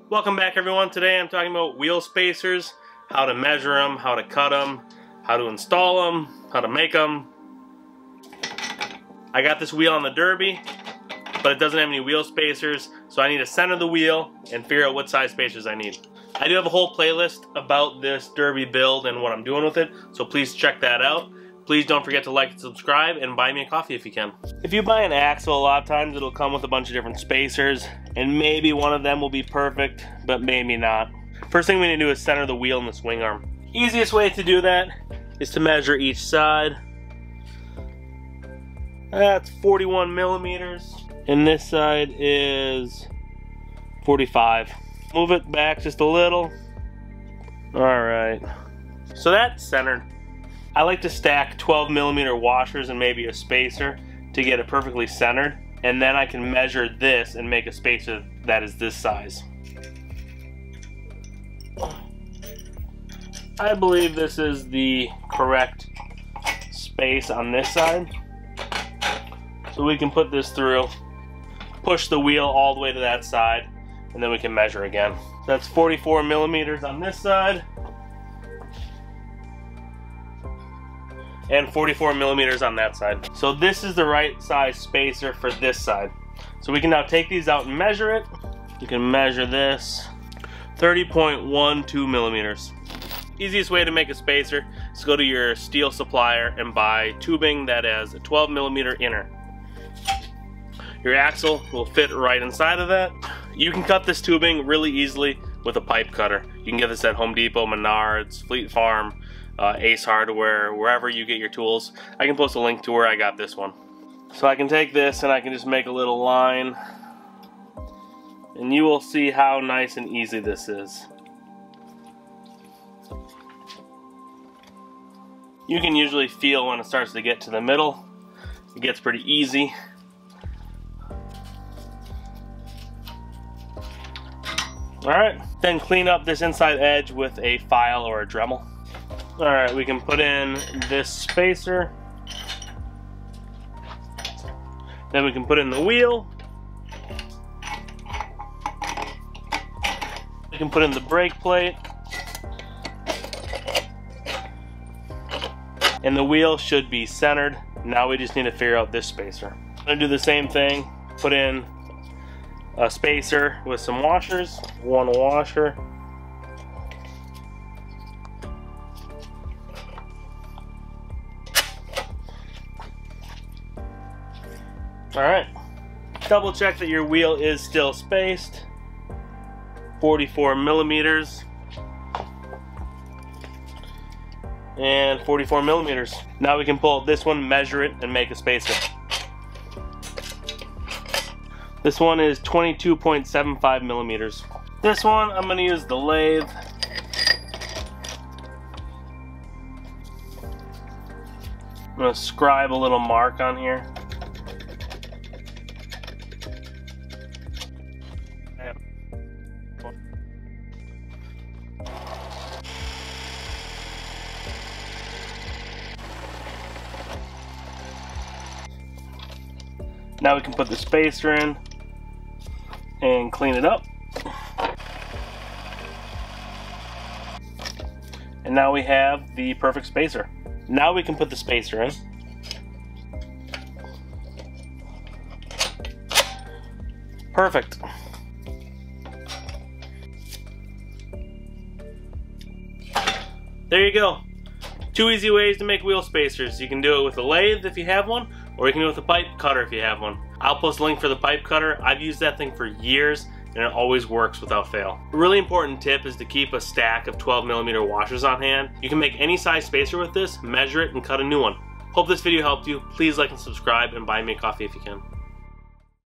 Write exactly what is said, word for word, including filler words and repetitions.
Welcome back, everyone. Today I'm talking about wheel spacers, how to measure them, how to cut them, how to install them, how to make them. I got this wheel on the Derbi, but it doesn't have any wheel spacers, so I need to center the wheel and figure out what size spacers I need. I do have a whole playlist about this Derbi build and what I'm doing with it, so please check that out. Please don't forget to like and subscribe, and buy me a coffee if you can. If you buy an axle, a lot of times it'll come with a bunch of different spacers, and maybe one of them will be perfect, but maybe not. First thing we need to do is center the wheel and the swing arm. Easiest way to do that is to measure each side. That's forty-one millimeters, and this side is forty-five. Move it back just a little. Alright, so that's centered. I like to stack twelve millimeter washers and maybe a spacer to get it perfectly centered, and then I can measure this and make a spacer that is this size. I believe this is the correct space on this side. So we can put this through, push the wheel all the way to that side, and then we can measure again. That's forty-four millimeters on this side, and forty-four millimeters on that side. So this is the right size spacer for this side. So we can now take these out and measure it. You can measure this, thirty point one two millimeters. Easiest way to make a spacer is to go to your steel supplier and buy tubing that has a twelve millimeter inner. Your axle will fit right inside of that. You can cut this tubing really easily with a pipe cutter. You can get this at Home Depot, Menards, Fleet Farm, Uh, Ace Hardware, wherever you get your tools. I can post a link to where I got this one. So I can take this and I can just make a little line, and you will see how nice and easy this is. You can usually feel when it starts to get to the middle. It gets pretty easy. Alright, then clean up this inside edge with a file or a Dremel. Alright, we can put in this spacer. Then we can put in the wheel. We can put in the brake plate. And the wheel should be centered. Now we just need to figure out this spacer. I'm going to do the same thing. Put in a spacer with some washers. One washer. Alright, double check that your wheel is still spaced. forty-four millimeters. And forty-four millimeters. Now we can pull this one, measure it, and make a spacer. This one is twenty-two point seven five millimeters. This one, I'm going to use the lathe. I'm going to scribe a little mark on here. Now we can put the spacer in and clean it up. And now we have the perfect spacer. Now we can put the spacer in. Perfect. There you go. Two easy ways to make wheel spacers. You can do it with a lathe if you have one, or you can do it with a pipe cutter if you have one. I'll post a link for the pipe cutter. I've used that thing for years, and it always works without fail. A really important tip is to keep a stack of twelve millimeter washers on hand. You can make any size spacer with this, measure it, and cut a new one. Hope this video helped you. Please like and subscribe, and buy me a coffee if you can.